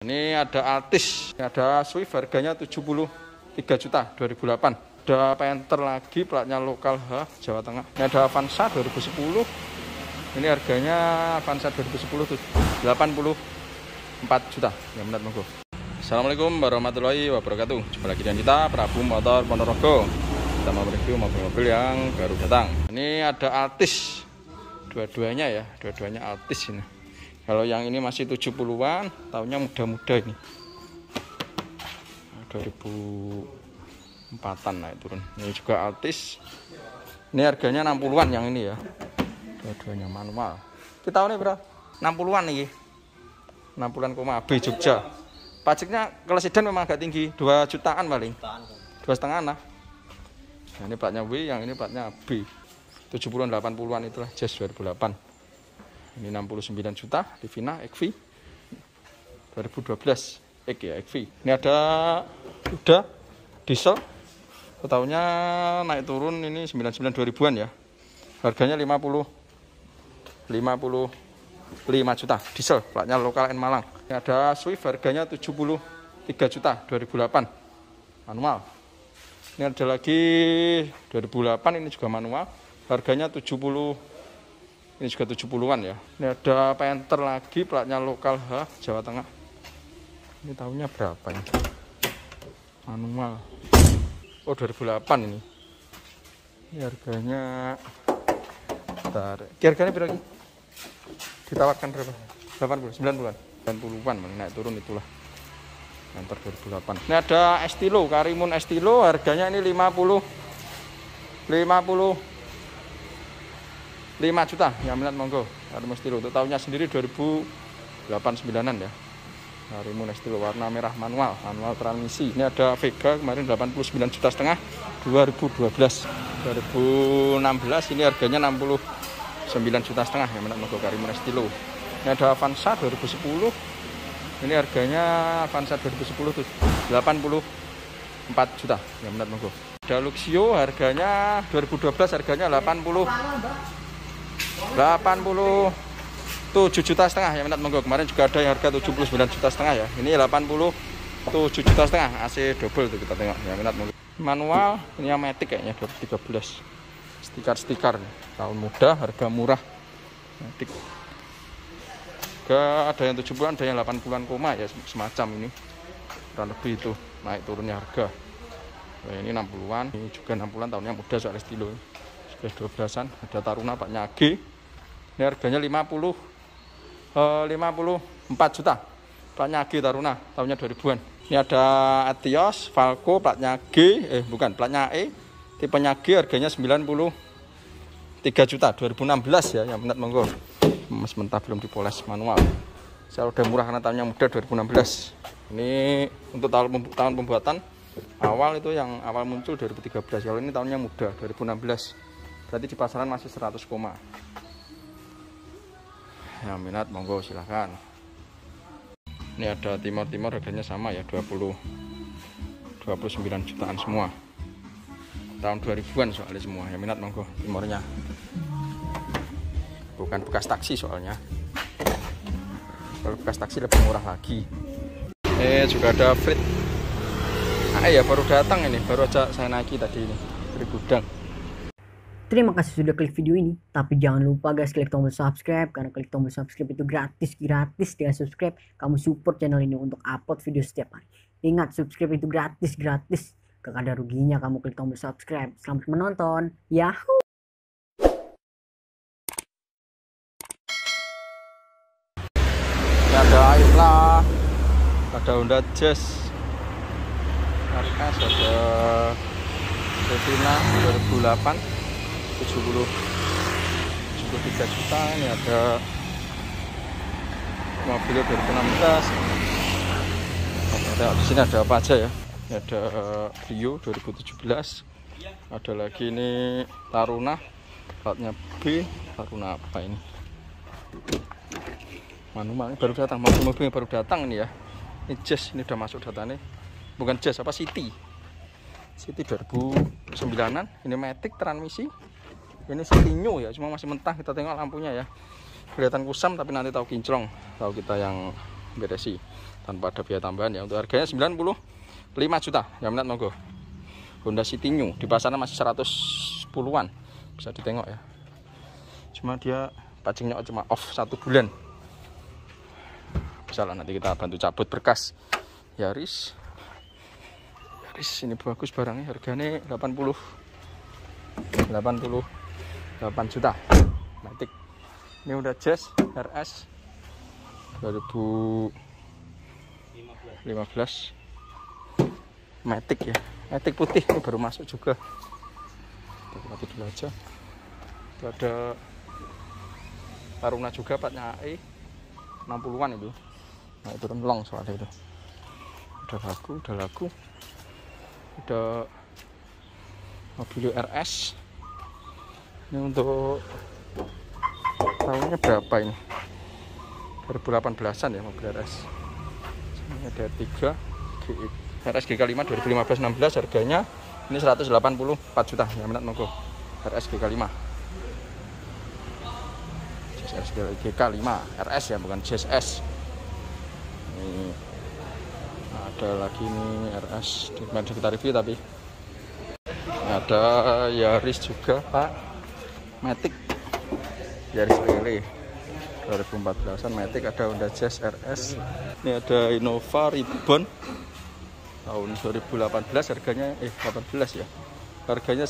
Ini ada Altis, ada Swift harganya 73 juta 2008. Ada Panther lagi platnya lokal H Jawa Tengah. Ini ada Avanza 2010. Ini harganya Avanza 2010 84 juta. Yang minat monggo. Assalamualaikum warahmatullahi wabarakatuh. Jumpa lagi dengan kita Prabu Motor Ponorogo. Kita mau review mobil-mobil yang baru datang. Ini ada Altis. Dua-duanya ya, dua-duanya Altis ini. Kalau yang ini masih 70-an, tahunnya muda-muda ini. 2004-an naik turun. Ini juga Altis. Ini harganya 60-an yang ini ya. Dua-duanya manual. Kita tahu nih berapa? 60-an nih. 60-an koma B Jogja. Pajaknya kalau sedan memang agak tinggi, 2 jutaan paling. 2,5 lah. Nah, ini platnya W, yang ini platnya B. 70-an 80-an itulah Jazz 2008. Ini 69 juta Livina XV 2012 X ya XV. Ini ada udah diesel. Tahunnya naik turun ini 99 2000-an ya. Harganya 55 juta diesel, platnya lokal N Malang. Ini ada Swift harganya 73 juta 2008 manual. Ini ada lagi 2008 ini juga manual. Harganya 70. Ini juga 70-an ya. Ini ada Panther lagi platnya lokal H Jawa Tengah. Ini tahunnya berapa ini? Manual. Oh 2008 ini. Ini harganya bentar. Harganya berapa lagi? Ditawarkan berapa? 80, 90-an. 90-an naik turun itulah. Panther 2008. Ini ada Estilo, Karimun Estilo harganya ini 5 juta, yang minat monggo. Karimun Estilo untuk tahunnya sendiri 2008-9an ya. Karimun Estilo warna merah manual transmisi. Ini ada Vega kemarin 89 juta setengah 2012. 2016 ini harganya 69 juta setengah, yang minat monggo Karimun Estilo. Ini ada Avanza 2010. Ini harganya Avanza 2010 84 juta, yang minat monggo. Ada Luxio harganya 2012 harganya 87 juta setengah, yang minat monggo. Kemarin juga ada yang harga 79 juta setengah ya. Ini 87 juta setengah AC double tuh kita tengok, yang minat monggo. Manual ini yang Matic kayaknya 2013. Stiker tahun muda, harga murah. Matic. Ada yang 70-an, ada yang 80-an koma ya, semacam ini. Kurang lebih itu naik turunnya harga. Nah, ini 60-an, ini juga 60-an tahunnya muda soal Estilo. Sudah 12-an, ada Taruna paknya G. Ini harganya 54 juta. Platnya G Taruna, tahunnya 2000-an. Ini ada Etios, Falco, platnya G, platnya E. Tipenya G, harganya 93 juta, 2016 ya, yang minat monggo. Mas mentah belum dipoles manual. Saya udah murah karena tahunnya muda 2016. Ini untuk tahun pembuatan awal itu yang awal muncul 2013. Kalau ini tahunnya muda 2016. Berarti di pasaran masih 100 koma. Yang minat monggo silahkan. Ini ada Timor harganya sama ya 29 jutaan semua. Tahun 2000-an soalnya semua. Yang minat monggo Timornya. Bukan bekas taksi soalnya. Kalau bekas taksi lebih murah lagi. Juga ada Frit. Ya baru datang ini, baru aja saya naiki tadi ini dari gudang. Terima kasih sudah klik video ini, tapi jangan lupa guys klik tombol subscribe, karena klik tombol subscribe itu gratis dengan subscribe kamu support channel ini untuk upload video setiap hari. Ingat, subscribe itu gratis, gak ada ruginya kamu klik tombol subscribe. Selamat menonton, yahoo! Ini ada Ayla, ada Honda Jazz RS, ada Livina 2008 73 juta. Ini ada mobil 2016. Di sini ada apa aja ya? Ini ada Rio 2017. Ada lagi ini Taruna, platnya B. Taruna apa ini? Manual ini baru datang, mobil baru datang ini ya. Ini Jazz, ini udah masuk datanya. Bukan Jazz, apa City 2009-an. Ini Matic transmisi. Ini City new ya, cuma masih mentah. Kita tengok lampunya ya, kelihatan kusam tapi nanti tahu kinclong, tahu kita yang beresi tanpa ada biaya tambahan ya. Untuk harganya 95 juta. Yang minat monggo. Honda City New di pasaran masih 110-an, bisa ditengok ya. Cuma dia pancingnya cuma off 1 bulan. Bisa lah, nanti kita bantu cabut berkas. Yaris ini bagus barangnya, harganya 88 juta. Matic ini udah Jazz RS 2015 Matic ya, Matic putih ini baru masuk juga. Kita mati dulu aja. Itu ada Taruna juga platnya AE 60-an itu. Nah itu long soalnya itu. Udah laku. Ada mobil RS. Ini untuk tahunnya berapa ini? 2018an ya mobil RS. Ini ada 3 RS GK5 2015-16, harganya ini 184 juta. Yang minat monggo. RS GK5. RS GK5 RS ya, bukan JSS. Ini ada lagi nih RS di kita review, tapi ada Yaris juga Pak, Matic Yaris Lele 2014an Matic, ada Honda Jazz RS. Ini ada Innova Ribbon tahun 2018, harganya 18 ya, harganya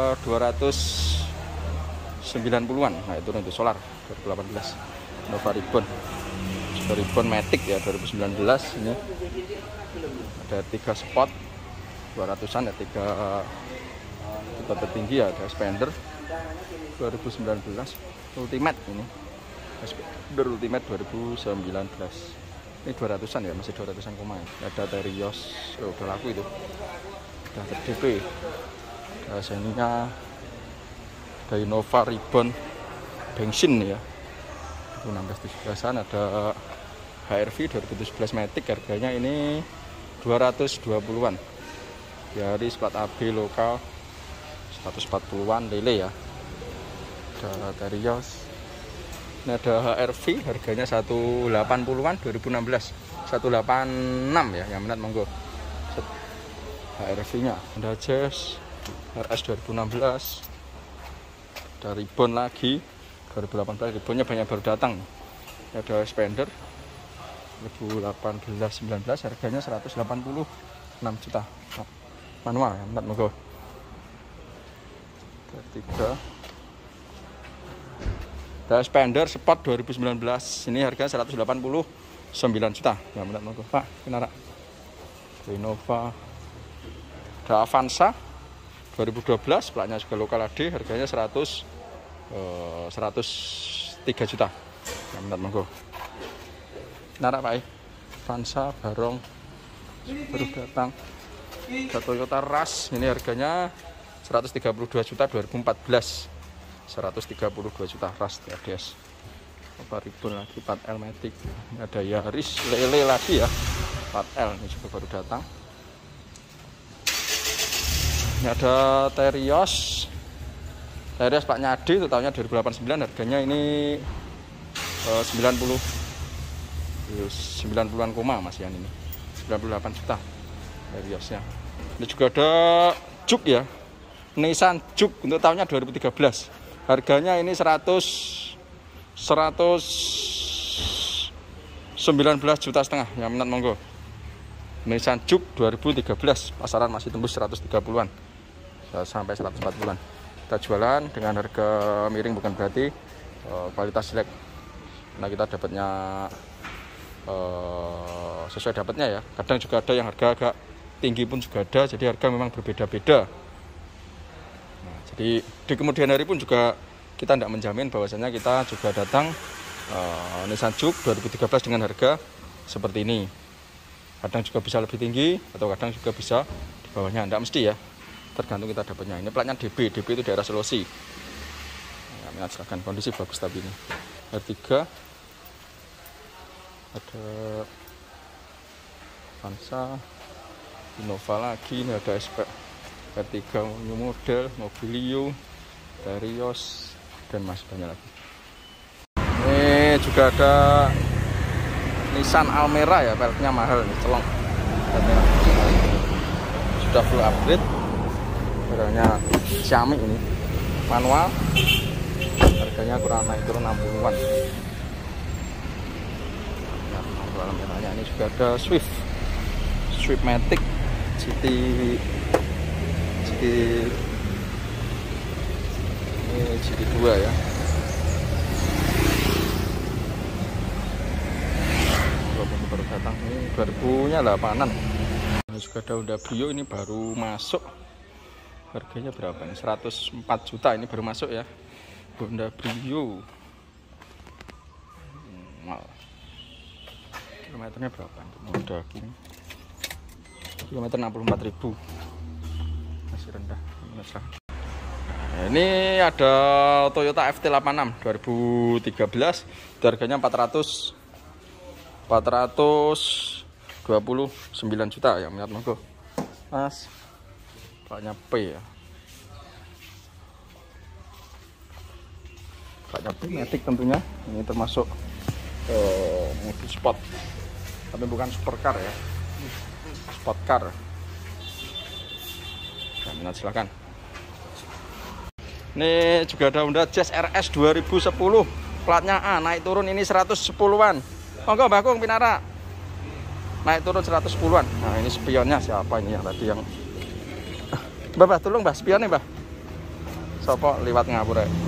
290-an. Nah itu untuk solar 2018 Innova Ribbon Matic ya 2019. Ini ada 3 spot 200-an ya, 3 tipe tertinggi ya. Ada Spender 2019 Ultimate, ini Spender Ultimate 2019, ini 200-an ya, masih 200-an koma ya. Ada Terios, udah laku itu, udah DP. Ada Xenia, ada Innova Ribbon bensin ya 2016-17an. Ada HRV 2017 Matic, harganya ini 220-an. Yaris plat AB lokal 140-an Lele ya. Ada Terios. Ini ada HRV, harganya 180-an 2016. 186 ya, yang minat monggo. HRV-nya ada Jazz RS 2016. Ada Ribbon lagi 2018, Ribbonnya banyak baru datang. Ada Spender 2018-19, harganya 186 juta. Manual ya, minat monggo. Ketiga ada Spender Sport 2019, ini harganya 189 juta. Ya minat monggo Pak, kenara. Innova. Ada Avanza 2012, platnya juga lokal AD, harganya 103 juta. Ya minat monggo. Narak Pak, Avanza Barong baru datang. Ada Toyota Rush, ini harganya 132 juta 2014. 132 juta Rush TRDS. Apa Ribbon lagi 4L Matic. Ini ada Yaris Lele lagi ya, 4L ini juga baru datang. Ini ada Terios platnya AD itu tahunnya 2089, harganya ini 90-an koma masih yang ini 98 juta Teriosnya. Ini juga ada Juke ya, Nissan Juke untuk tahunnya 2013, harganya ini 119 juta setengah. Yang minat monggo. Nissan Juke 2013, pasaran masih tembus 130-an sampai 140-an. Kita jualan dengan harga miring, bukan berarti kualitas jelek. Nah kita dapatnya sesuai dapatnya ya. Kadang juga ada yang harga agak tinggi pun juga ada, jadi harga memang berbeda-beda. Nah, jadi di kemudian hari pun juga kita tidak menjamin bahwasanya kita juga datang Nissan Juke 2013 dengan harga seperti ini. Kadang juga bisa lebih tinggi atau kadang juga bisa di bawahnya, tidak mesti ya, tergantung kita dapatnya. Ini platnya DB itu daerah Sulawesi. Nah, silahkan, kondisi bagus tapi ini. R3 ada Avanza, Innova lagi, ini ada SP R3 new model, Mobilio, Terios, dan masih banyak lagi. Ini juga ada Nissan Almera ya, peleknya mahal nih, celong. Sudah full upgrade. Harganya Xiaomi ini manual. Harganya kurang naik turun 60-an. Nah, manual Almeranya ini juga ada Swift Matic GT ini GT2 ya. Baru datang ini 2000-nya 8-an. Ini juga ada Honda Brio, ini baru masuk. Harganya berapa ini? 104 juta ini baru masuk ya. Honda Brio. Kilometernya berapa untuk Honda gini? Kilometer 64.000. Masih rendah. Nah, ini ada Toyota FT86 2013. Harganya 429 juta ya, minat monggo Mas. Paknya P ya, paknya P Matic tentunya. Ini termasuk mobil sport, tapi bukan supercar ya, sport car ya, minat silahkan. Ini juga ada Honda Jazz RS 2010, platnya A, naik turun ini 110-an. Monggo Mbak Kung Pinara, naik turun 110-an. Nah ini spionnya siapa ini yang tadi yang Mbak tolong Mbak, spionnya Mbak sopo liwat ngapur ya.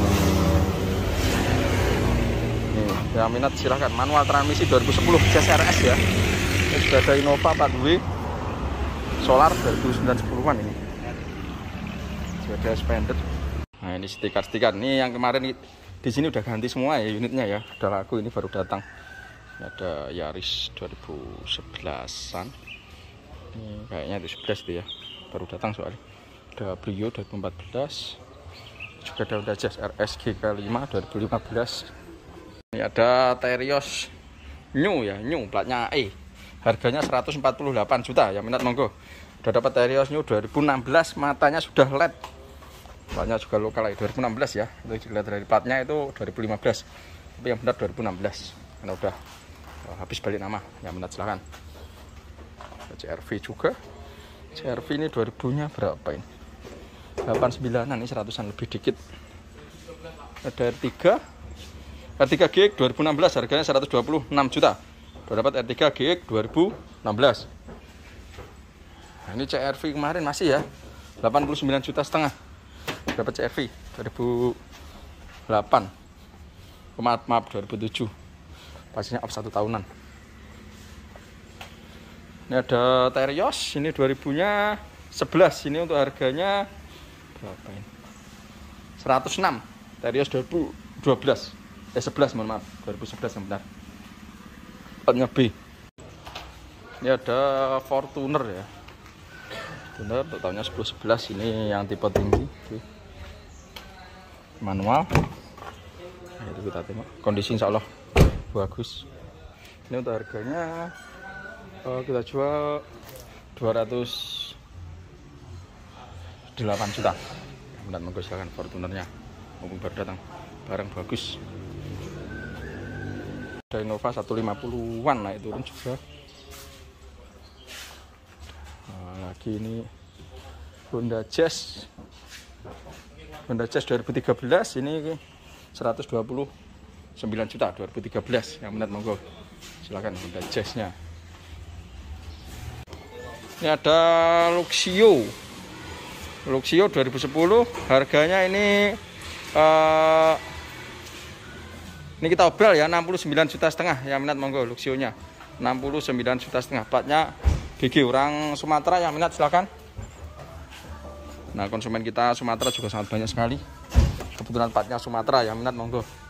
Nih yang minat silahkan. Manual transmisi 2010 Jazz RS ya. Ini sudah ada Innova 4W solar 2009-10-an ini. Sudah ada Spender. Nah ini stiker-stiker ini yang kemarin di sini udah ganti semua ya unitnya ya, udah laku, ini baru datang. Ada Yaris 2011-an. Ini kayaknya 2011 itu ya, baru datang soalnya. Ada Brio 2014. Juga ada Honda Jazz RS GK5 2015. Ini ada Terios New ya, New platnya E. Harganya 148 juta ya, minat monggo. Udah dapat Terios New 2016, matanya sudah LED. Platnya juga lokal lagi 2016 ya. Itu dilihat dari platnya itu 2015. Tapi yang benar 2016. Karena udah habis balik nama, yang minat silahkan. CRV juga. CRV ini 2000-nya berapa ini? 89-an, ini 100-an lebih dikit. Ada R3 GX 2016, harganya 126 juta. Udah dapat R3 GX 2016. Nah, ini CRV kemarin masih ya, 89 juta setengah. Dapat CRV 2008. Maaf 2007. Pastinya up 1 tahunan. Ini ada Terios, ini 2000-nya 11. Ini untuk harganya berapa ini? 106. Terios 2012. 11 mohon maaf, 2011 yang benar. Platnya B. Ini ada Fortuner ya. Fortuner untuk tahunnya 1011, ini yang tipe tinggi. Manual. Nah, itu kita tengok. Kondisi insya Allah bagus. Ini untuk harganya kita jual 208 juta. Benar monggo silakan Fortunernya. Mumpung baru datang, barang bagus. Ada Innova 150-an naik turun juga. Nah, lagi ini Honda Jazz 2013, ini 129 juta 2013. Yang minat monggo silakan Honda Jazz-nya. Ini ada Luxio 2010, harganya ini kita obral ya, 69 juta setengah. Yang minat monggo Luxio-nya 69 juta setengah. Platnya GG, orang Sumatera. Yang minat silakan. Nah konsumen kita Sumatera juga sangat banyak sekali. Kebetulan platnya Sumatera, yang minat monggo.